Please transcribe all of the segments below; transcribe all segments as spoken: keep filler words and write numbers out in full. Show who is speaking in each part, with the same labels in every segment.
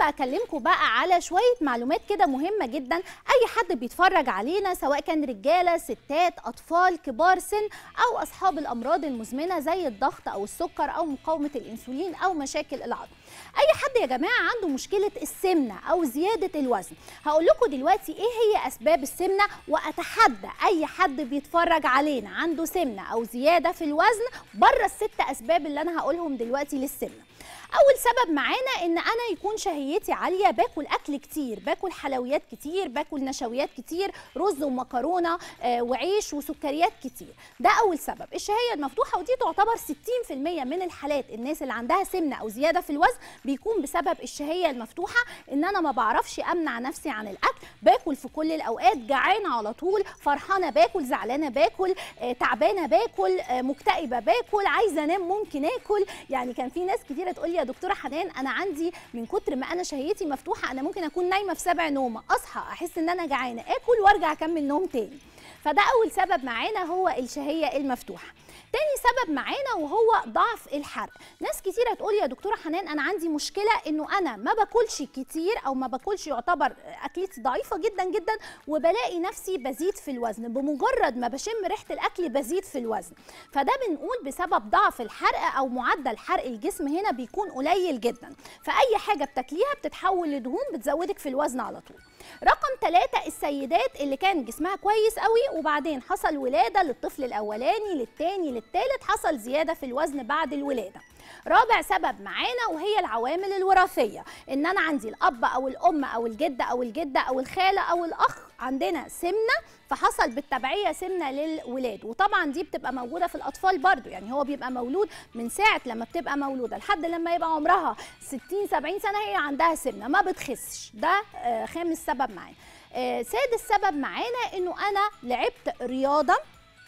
Speaker 1: النهارده اكلمكم بقى على شويه معلومات كده مهمه جدا. اي حد بيتفرج علينا سواء كان رجاله ستات اطفال كبار سن او اصحاب الامراض المزمنه زي الضغط او السكر او مقاومه الانسولين او مشاكل العظم، اي حد يا جماعه عنده مشكله السمنه او زياده الوزن. هقول لكم دلوقتي ايه هي اسباب السمنه، واتحدى اي حد بيتفرج علينا عنده سمنه او زياده في الوزن بره الست اسباب اللي انا هقولهم دلوقتي للسمنه. اول سبب معانا ان انا يكون شهيتي عاليه، باكل اكل كتير، باكل حلويات كتير، باكل نشويات كتير، رز ومكرونه آه وعيش وسكريات كتير. ده اول سبب، الشهيه المفتوحه، ودي تعتبر ستين في المية من الحالات الناس اللي عندها سمنه او زياده في الوزن بيكون بسبب الشهيه المفتوحه. ان انا ما بعرفش امنع نفسي عن الاكل، باكل في كل الاوقات، جعانه على طول، فرحانه باكل، زعلانه باكل، آه تعبانه باكل، آه مكتئبه باكل، عايزه انام ممكن اكل. يعني كان في ناس كتيره تقول لي يا دكتوره حنان انا عندي من كتر ما انا شهيتي مفتوحه انا ممكن اكون نايمه في سبع نومه، اصحى احس ان انا جعانه اكل وارجع اكمل نوم تاني. فده اول سبب معانا هو الشهيه المفتوحه. تاني سبب معانا وهو ضعف الحرق. ناس كتيره تقول يا دكتوره حنان انا عندي مشكله انه انا ما باكلش كتير او ما باكلش، يعتبر اكلتي ضعيفه جدا جدا، وبلاقي نفسي بزيد في الوزن، بمجرد ما بشم ريحه الاكل بزيد في الوزن. فده بنقول بسبب ضعف الحرق او معدل حرق الجسم هنا بيكون قليل جدا، فاي حاجه بتاكليها بتتحول لدهون بتزودك في الوزن على طول. رقم ثلاثة السيدات اللي كان جسمها كويس قوي وبعدين حصل ولاده للطفل الاولاني للثاني للثالث، حصل زياده في الوزن بعد الولاده. رابع سبب معانا وهي العوامل الوراثيه، ان انا عندي الاب او الام او الجد او الجده او الخاله او الاخ عندنا سمنه، فحصل بالتبعيه سمنه للولاد، وطبعا دي بتبقى موجوده في الاطفال برضو. يعني هو بيبقى مولود من ساعه لما بتبقى مولوده لحد لما يبقى عمرها ستين سبعين سنه هي عندها سمنه ما بتخسش. ده آه خامس سبب معانا. آه سادس سبب معانا انه انا لعبت رياضه،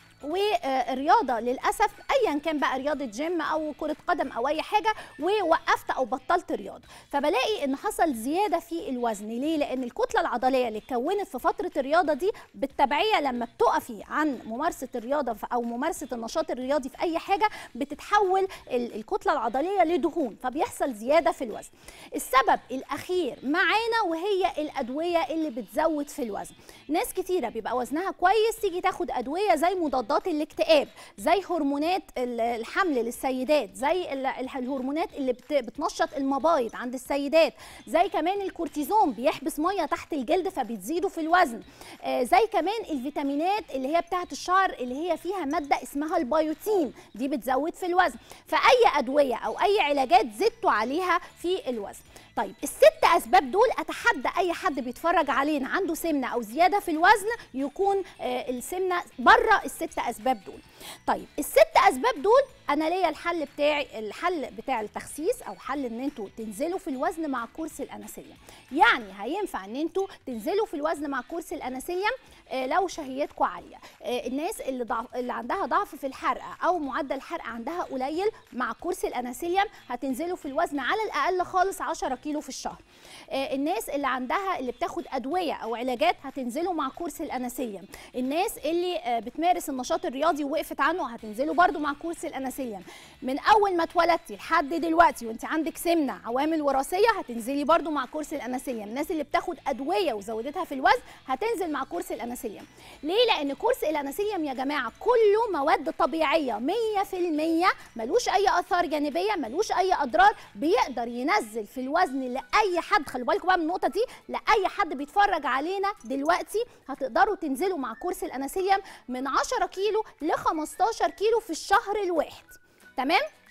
Speaker 1: والرياضه للاسف ايا كان بقى رياضه جيم او كره قدم او اي حاجه، ووقفت او بطلت رياضه، فبلاقي ان حصل زياده في الوزن. ليه؟ لان الكتله العضليه اللي اتكونت في فتره الرياضه دي بالتبعيه لما بتقفي عن ممارسه الرياضه او ممارسه النشاط الرياضي في اي حاجه بتتحول الكتله العضليه لدهون، فبيحصل زياده في الوزن. السبب الاخير معانا وهي الادويه اللي بتزود في الوزن. ناس كتيره بيبقى وزنها كويس تيجي تاخد ادويه زي مضادات الاكتئاب، زي هرمونات الحمل للسيدات، زي الهرمونات اللي بتنشط المبايض عند السيدات، زي كمان الكورتيزون بيحبس ميه تحت الجلد فبتزيدوا في الوزن، زي كمان الفيتامينات اللي هي بتاعه الشعر اللي هي فيها ماده اسمها البيوتين، دي بتزود في الوزن. فاي ادويه او اي علاجات زدتوا عليها في الوزن. طيب الست اسباب دول اتحدى اي حد بيتفرج علينا عنده سمنه او زياده في الوزن يكون آه السمنه بره الست اسباب دول. طيب الست اسباب دول انا ليا الحل بتاعي، الحل بتاع التخسيس او حل ان انتوا تنزلوا في الوزن مع كورس الانسولين. يعني هينفع ان انتوا تنزلوا في الوزن مع كورس الانسولين آه لو شهيتكم عاليه. آه الناس اللي ضعف اللي عندها ضعف في الحرق او معدل الحرق عندها قليل، مع كورس الانسولين هتنزلوا في الوزن على الاقل خالص عشرة كيلو في الشهر. آه الناس اللي عندها اللي بتاخد ادويه او علاجات هتنزلوا مع كورس الانسولين. الناس اللي آه بتمارس النشاط الرياضي ووقفت عنه هتنزلوا برده مع كورس الانسولين. من اول ما اتولدتي لحد دلوقتي وانت عندك سمنه عوامل وراثيه هتنزلي برده مع كورس الانسولين. الناس اللي بتاخد ادويه وزودتها في الوزن هتنزل مع كورس الانسولين. ليه؟ لان كورس الانسولين يا جماعه كله مواد طبيعيه مية في المية، ملوش اي اثار جانبيه، ملوش اي اضرار، بيقدر ينزل في الوزن لاي حد. خلوا بالكم بقى من النقطه دي، لاي حد بيتفرج علينا دلوقتي هتقدروا تنزلوا مع كورس الانسولين من عشرة كيلو ل خمستاشر كيلو في الشهر الواحد. تمام؟